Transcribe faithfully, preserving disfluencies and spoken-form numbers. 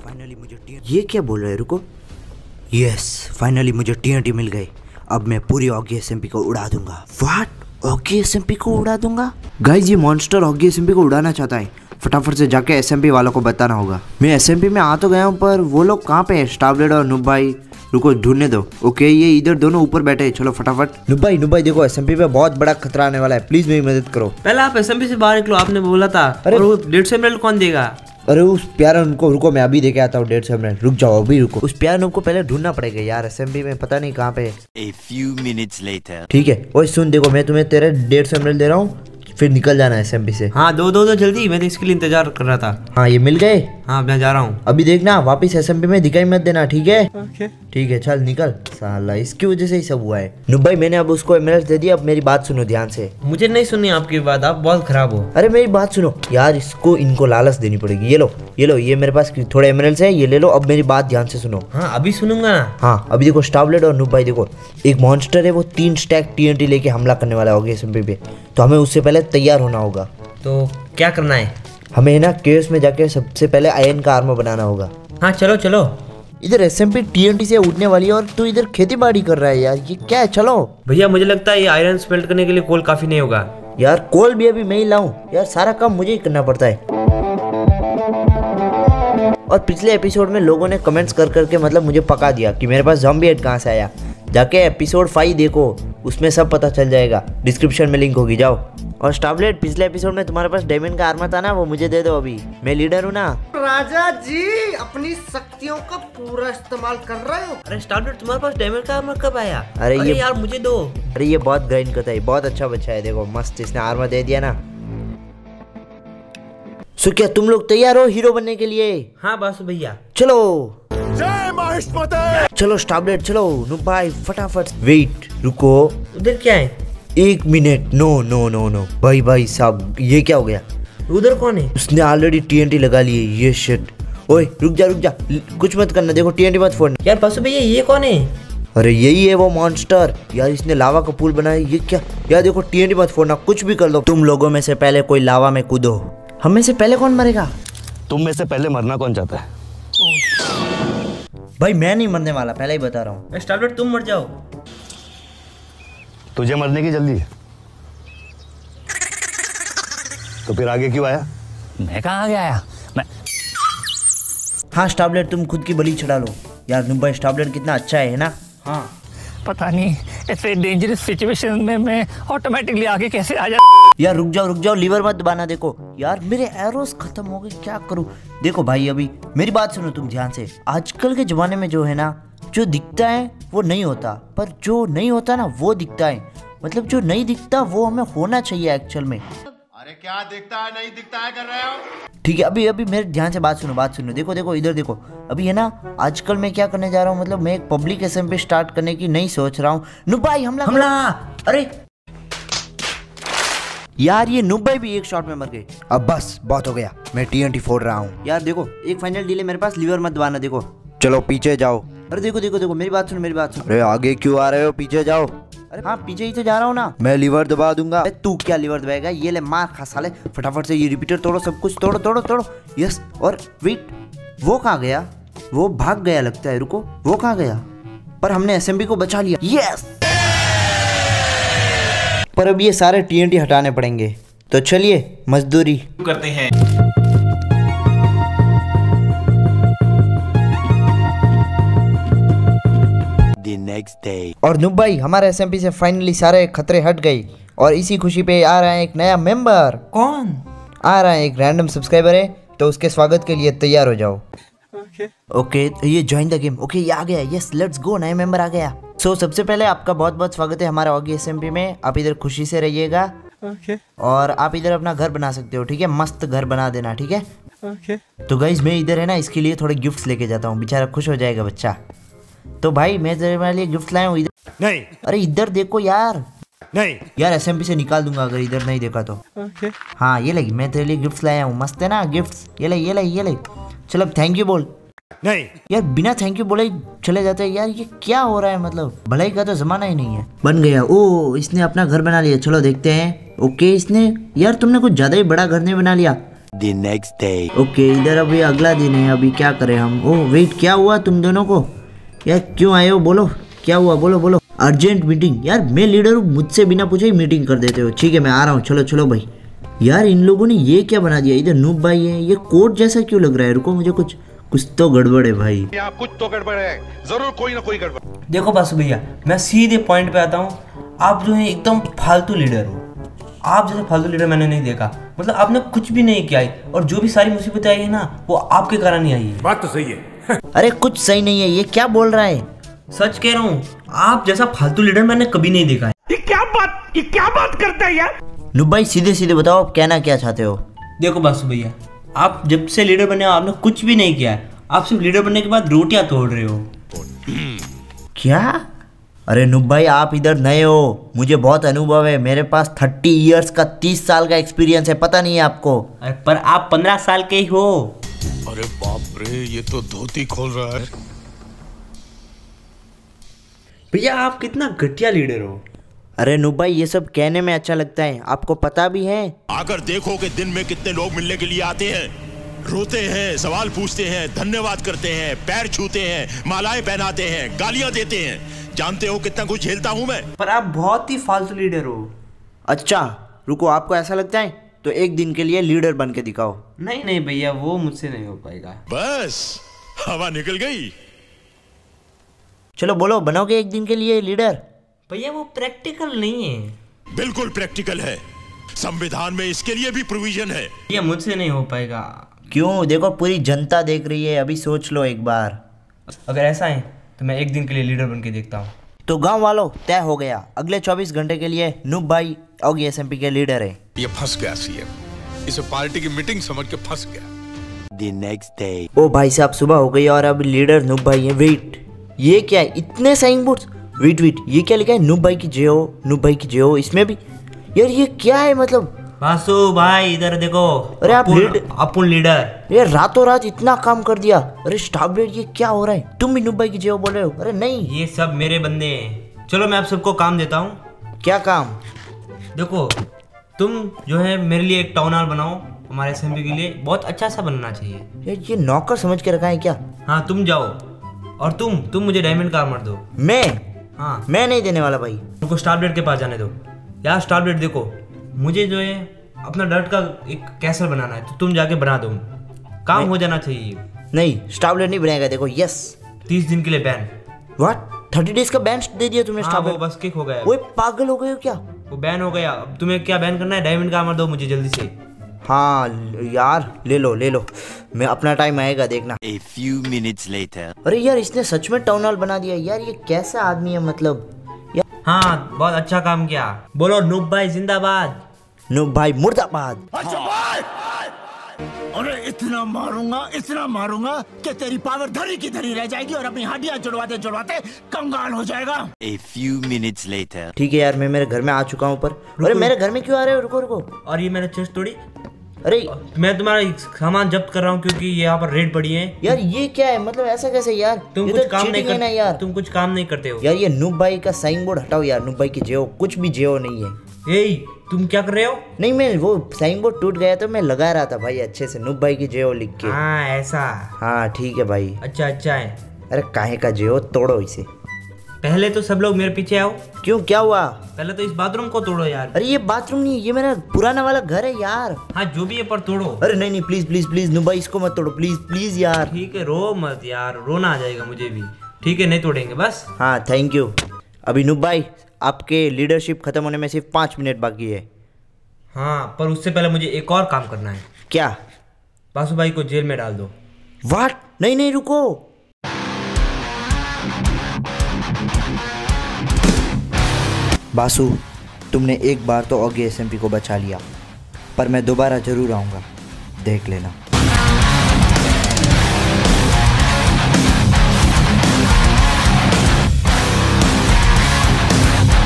Finally मुझे T ये क्या बोल रहे हैं, रुको। यस फाइनली मुझे टीएनटी मिल गई। अब मैं पूरी ऑगी एसएमपी को उड़ा दूंगा। व्हाट, ऑगी एसएमपी को उड़ा दूंगा? गाइज ये मॉन्स्टर ऑगी एसएमपी को उड़ाना चाहता है। फटाफट से जाके एसएमपी वालों को बताना होगा। मैं एसएमपी में आ तो गया हूँ, पर वो लोग कहाँ पे है? स्टारब्लेड और नुब भाई, रुको ढूंढने दो। ओके ये इधर दोनों ऊपर बैठे हैं। चलो फटाफट। नुब भाई नुब भाई देखो एसएमपी पे बहुत बड़ा खतरा आने वाला है, प्लीज मेरी मदद करो। पहले आप एसएमपी से बाहर निकलो, आपने बोला था। अरे वो डेढ़ सौ एमएल कौन देगा? अरे उस प्यारे उनको रुको, मैं अभी देके आता हूँ डेढ़ सौ मिनट। रुक जाओ अभी रुको। उस प्यारे को पहले ढूंढना पड़ेगा यार, एसएमपी में पता नहीं कहाँ पे। A few minutes later. ठीक है ओए सुन, देखो मैं तुम्हें तेरे डेढ़ सौ मिनट दे रहा हूँ, फिर निकल जाना एसएमपी से। हाँ दो दो दो जल्दी, मैं तो इसके लिए इंतजार कर रहा था। हाँ ये मिल गए। हाँ मैं जा रहा हूँ। अभी देखना वापिस एसएमपी में दिखाई मत देना, ठीक है? ओके ठीक है चल निकल। साला इसकी वजह से ही सब हुआ है। नुब भाई मैंने अब उसको एमएलएस दे दिया, अब मेरी बात सुनो ध्यान से। मुझे नहीं सुननी आपकी बात, आप बहुत खराब हो। अरे मेरी बात सुनो यार, इसको इनको लालच देनी पड़ेगी। ये लो ये लो, ये मेरे पास थोड़े एमएलएस है, ये ले लो। अब मेरी बात ध्यान से सुनो। हाँ अभी सुनूंगा ना। हाँ अभी देखो स्टारब्लेड और नुब भाई देखो, एक मॉन्स्टर है वो तीन स्टैक टीएनटी लेके हमला करने वाला होगा एसएमपी पे, तो हमें उससे पहले तैयार होना होगा। तो क्या करना है? हमें ना केव्स में जाके सबसे पहले आयरन का आर्मर बनाना होगा। हाँ चलो चलो। इधर एसएमपी टीएनटी से उठने वाली है और तू इधर खेती बाड़ी कर रहा है यार, ये क्या है? चलो भैया मुझे लगता है ये आयरन स्मेल्ट करने के लिए कोल काफी नहीं होगा। यार कोल भी अभी मैं ही लाऊं यार, सारा काम मुझे ही करना पड़ता है। और पिछले एपिसोड में लोगों ने कमेंट्स कर करके मतलब मुझे पका दिया कि मेरे पास ज़ॉम्बी हेड कहाँ से आया। जाके एपिसोड फाइव देखो, उसमें सब पता चल जाएगा। डिस्क्रिप्शन में लिंक होगी, जाओ। और स्टारब्लेड पिछले एपिसोड में तुम्हारे पास डायमंड का आर्मर था ना, वो मुझे दे दो अभी, मैं लीडर हूँ ना। राजा जी अपनी शक्तियों का पूरा इस्तेमाल कर रहे हो। अरे स्टारब्लेड तुम्हारे पास डायमंड का आर्मर कब आया? अरे ये यार मुझे दो। अरे ये बहुत ग्राइंड करता है, बहुत अच्छा बच्चा है। देखो मस्त इसने आर्मर दे दिया ना। सो क्या तुम लोग तैयार हो हीरो बनने के लिए? हाँ बस भैया चलो चलो स्टारब्लेड चलो। नुब भाई फटाफट। वेट रुको, उधर क्या है? एक minute. No no no no भाई भाई साहब ये क्या हो गया? उधर कौन है? उसने ऑलरेडी टीएनटी लगा ली है। ये शिट। ओए रुक जा रुक जा, कुछ मत करना। देखो टीएनटी मत फोड़ना। यार बस भैया ये कौन है? अरे यही है वो मॉन्स्टर यार, इसने लावा का पूल बनाया। ये क्या यार? देखो टीएनटी मत फोड़ना, कुछ भी कर लो। तुम लोगों में से पहले कोई लावा में कूदो। हम में से पहले कौन मरेगा? तुम में से पहले मरना कौन चाहता है? भाई मैं नहीं मरने वाला, पहले ही बता रहा हूँ। स्टारब्लेड तुम मर जाओ। तुझे मरने की जल्दी है तो फिर आगे क्यों आया? मैं कहाँ आगे आया? मैं हाँ स्टारब्लेड तुम खुद की बलि चढ़ा लो यार। नुब भाई स्टारब्लेड कितना अच्छा है ना? हाँ पता नहीं ऐसे डेंजरस सिचुएशन में मैं ऑटोमेटिकली आगे कैसे आ जा। यार रुक जाओ रुक जाओ, लीवर मत दबाना। देखो यार मेरे एरोस खत्म हो गए, क्या करूं? देखो भाई अभी मेरी बात सुनो तुम ध्यान से। आजकल के जमाने में जो है ना, जो दिखता है वो नहीं होता, पर जो नहीं होता ना वो दिखता है। मतलब जो नहीं दिखता वो हमें होना चाहिए एक्चुअल में। अरे क्या दिखता है नहीं दिखता है कर रहे हो? ठीक है अभी अभी मेरे ध्यान से बात सुनो बात सुनो। देखो देखो इधर देखो, अभी है ना आजकल मैं क्या करने जा रहा हूँ, मतलब मैं एक पब्लिक एसएमपी स्टार्ट करने की नहीं सोच रहा हूँ। नुब भाई हमला हमला। अरे यार ये नुब भाई भी एक शॉट में मर गए। अब बस बहुत हो गया, मैं टीएनटी फोड़ रहा हूँ। यार देखो एक फाइनल डील है मेरे पास, लीवर मत दबाना। देखो चलो पीछे जाओ। अरे देखो देखो देखो मेरी बात सुनो मेरी बात सुनो। अरे आगे क्यों आ रहे हो? पीछे जाओ। अरे हाँ पीछे ही तो जा रहा हूँ ना। मैं लीवर दबा दूंगा। अरे तू क्या लीवर दबाएगा? ये ले मार खा साले, फटाफट से ये रिपीटर तोड़ो, सब कुछ तोड़ो तोड़ो तोड़ो। यस। और वेट वो कहाँ गया? वो भाग गया लगता है। रुको वो कहाँ गया? पर हमने एसएमपी को बचा लिया। यस। पर अब ये सारे टीएनटी हटाने पड़ेंगे, तो चलिए मजदूरी करते हैं। The next day. और नुब भाई हमारे एसएमपी से फाइनली सारे खतरे हट गए, और इसी खुशी पे आ रहा है एक नया मेंबर। कौन आ रहा है? एक रैंडम सब्सक्राइबर है, तो उसके स्वागत के लिए तैयार हो जाओ। ओके ओके ये ज्वाइन द गेम। ओके ये आ गया। यस लेट्स गो, नया मेंबर आ गया। सो so, सबसे पहले आपका बहुत बहुत स्वागत है हमारे ऑगी एसएमपी में। आप इधर खुशी से रहिएगा। ओके और आप इधर अपना घर बना सकते हो, ठीक है? मस्त घर बना देना, ठीक है? ओके। तो गाइज मैं इधर है ना इसके लिए थोड़े गिफ्ट्स लेके जाता हूँ, बेचारा खुश हो जाएगा बच्चा। तो भाई मैं तेरे लिए गिफ्ट लाया हूँ। इधर नहीं अरे इधर देखो यार। नहीं यार एसएमपी से निकाल दूंगा अगर इधर नहीं देखा तो। ओके। हाँ ये लगी, मैं तेरे लिए गिफ्ट्स लाया हूँ। मस्त है ना गिफ्ट्स? ये ले ये ले ये ले। चलो थैंक यू बोल। नहीं यार बिना थैंक यू बोले ही चले जाते हैं यार, ये क्या हो रहा है? मतलब भलाई का तो जमाना ही नहीं है। बन गया। ओ इसने अपना घर बना लिया, चलो देखते हैं। ओके इसने यार तुमने कुछ ज्यादा ही बड़ा घर नहीं बना लिया। The next day. ओके इधर अभी अगला दिन है, अभी क्या करें हम। ओह वेट, क्या हुआ तुम दोनों को? यार क्यों आए हो, बोलो क्या हुआ, बोलो बोलो। Urgent meeting? यार मैं लीडर हूँ, मुझसे बिना पूछे ही मीटिंग कर देते हो। ठीक है मैं आ रहा हूँ, चलो चलो भाई। यार इन लोगों ने ये क्या बना दिया, इधर नूब भाई है, ये कोड जैसा क्यों लग रहा है? रुको मुझे कुछ कुछ तो गड़बड़ है भाई। यहाँ कुछ तो गड़बड़ है, जरूर कोई ना कोई गड़बड़। देखो बासु भैया, मैं सीधे पॉइंट पे आता हूँ। आप जो है एकदम फालतू लीडर हो। आप जैसा फालतू लीडर मैंने नहीं देखा। मतलब आपने कुछ भी नहीं किया है, और जो भी सारी मुसीबतें आई है ना वो आपके कारण ही आई है। बात तो सही है। अरे कुछ सही नहीं है, ये क्या बोल रहा है? सच कह रहा हूँ, आप जैसा फालतू लीडर मैंने कभी नहीं देखा है। ये क्या बात ये क्या बात करता है यार? नूब भाई सीधे सीधे बताओ, आप कहना क्या चाहते हो? देखो बासु भैया, आप जब से लीडर बने आपने कुछ भी नहीं किया है। आप सिर्फ लीडर बनने के बाद रोटियां तोड़ रहे हो। क्या? अरे नूब भाई आप इधर नए हो, मुझे बहुत अनुभव है, मेरे पास थर्टी इयर्स का तीस साल का एक्सपीरियंस है, पता नहीं है आपको? अरे पर आप पंद्रह साल के ही हो। अरे बाप रे, ये तो धोती खोल रहा है। भैया आप कितना घटिया लीडर हो। अरे नूब भाई ये सब कहने में अच्छा लगता है, आपको पता भी है? आकर देखो कि दिन में कितने लोग मिलने के लिए आते हैं, रोते हैं, सवाल पूछते हैं, धन्यवाद करते हैं, पैर छूते हैं, मालाएं पहनाते हैं, गालियां देते हैं। जानते हो कितना कुछ झेलता हूं मैं। पर आप बहुत ही फालतू लीडर हो। अच्छा रुको, आपको ऐसा लगता है तो एक दिन के लिए लीडर बन के दिखाओ। नहीं नहीं भैया, वो मुझसे नहीं हो पाएगा। बस हवा निकल गई। चलो बोलो, बनोगे एक दिन के लिए लीडर? भैया वो प्रैक्टिकल नहीं है। बिल्कुल प्रैक्टिकल है, संविधान में इसके लिए भी प्रोविजन है। भैया मुझसे नहीं हो पाएगा। क्यों? देखो पूरी जनता देख रही है, अभी सोच लो एक बार। अगर ऐसा है तो मैं एक दिन के लिए लीडर बन के देखता हूँ। तो गांव वालों तय हो गया, अगले चौबीस घंटे के लिए नूब भाई ओगी एसएमपी के लीडर है। ये फंस गया सीएम, इसे पार्टी की मीटिंग समझ के फंस गया। The next day. ओ भाई साहब सुबह हो गई और अब लीडर नूब भाई है। वेट, ये क्या है, इतने साइन बोर्ड्स? वेट वेट, ये क्या लिखा है? नूब भाई की जय हो, नूब भाई की जय हो, इसमें भी। यार ये क्या है मतलब? बासु भाई इधर देखो। अरे आप लीड- अपुन लीडर। ये रातों रात इतना काम कर दिया। अरे स्टाफ लीडर ये क्या हो रहा है? तुम भी नूब भाई की जय हो बोल रहे हो? अरे नहीं, ये सब मेरे बंदे हैं। चलो मैं आप सबको काम देता हूँ। क्या काम? देखो तुम जो है मेरे लिए एक टाउन हॉल बनाओ, हमारे एसएमपी के लिए बहुत अच्छा सा बनना चाहिए। यार ये नौकर समझ के रखा है क्या? हाँ तुम जाओ, और तुम तुम मुझे डायमंड कार मार दो। मैं हाँ मैं नहीं देने वाला भाई। तुमको स्टार ब्लेड के पास जाने दो। यार स्टार ब्लेड देखो, मुझे जो है अपना डर्ट का एक कैसल बनाना है, तो तुम जाके बना दो, काम हो जाना चाहिए। नहीं स्टाफ लीडर नहीं बनाएगा। देखो यस, तीस दिन के लिए बैन। व्हाट? थर्टी डेज का बैन दे दिया तुमने हाँ, स्टाफ वो लीडर? बस किक हो गया। वो पागल हो गए हो क्या? वो बैन हो गया। अब तुम्हें क्या बैन करना है? डायमंड कार मार दो मुझे जल्दी से। हाँ यार ले लो ले लो, मैं अपना टाइम आएगा देखना। A few minutes later. अरे यार इसने सच में टाउन हॉल बना दिया। यार ये कैसा आदमी है मतलब? यार हाँ बहुत अच्छा काम किया। बोलो नूब भाई जिंदाबाद। नूब भाई मुर्दाबाद। अरे इतना मारूंगा इतना मारूंगा कि तेरी पावर धरी की धरी रह जाएगी और अपनी हड्डियां जुड़वाते जुड़वाते कंगाल हो जाएगा। A few minutes later. ठीक है यार, मैं मेरे घर में आ चुका हूँ पर। अरे मेरे घर में क्यों आ रहे हो? रुको रुको। और ये मैंने चेस्ट तोड़ी। अरे मैं तुम्हारा सामान जब्त कर रहा हूँ क्योंकि ये यहाँ पर रेड पड़ी है। यार ये क्या है मतलब? ऐसा कैसे यार? तुम ये कुछ तो काम नहीं cheating है ना करते यार। तुम कुछ काम नहीं करते हो यार ये नूब भाई का साइन बोर्ड हटाओ यार। नूब भाई की जेओ, कुछ भी जेओ नहीं है। ए, तुम क्या कर रहे हो? नहीं मैं वो साइन बोर्ड टूट गया तो मैं लगा रहा था भाई अच्छे से, नूब भाई की जेओ लिख के। हाँ ऐसा। हाँ ठीक है भाई। अच्छा अच्छा है। अरे काहे का जेओ, तोड़ो इसे। पहले तो सब लोग मेरे पीछे आओ। क्यों, क्या हुआ? पहले तो इस बाथरूम को तोड़ो यार। अरे ये बाथरूम नहीं, ये मेरा पुराना वाला घर है यार। हाँ जो भी है पर तोड़ो। अरे नहीं नहीं प्लीज प्लीज प्लीज नूब भाई इसको मत तोड़ो प्लीज प्लीज यार। ठीक है रो मत यार, रोना आ जाएगा मुझे भी। ठीक है नहीं तोड़ेंगे बस। हाँ थैंक यू। अभी नूब भाई आपके लीडरशिप खत्म होने में सिर्फ पाँच मिनट बाकी है। हाँ पर उससे पहले मुझे एक और काम करना है। क्या? बासु भाई को जेल में डाल दो। वाट? नहीं नहीं रुको। बासु तुमने एक बार तो ओगी एसएमपी को बचा लिया, पर मैं दोबारा जरूर आऊँगा, देख लेना।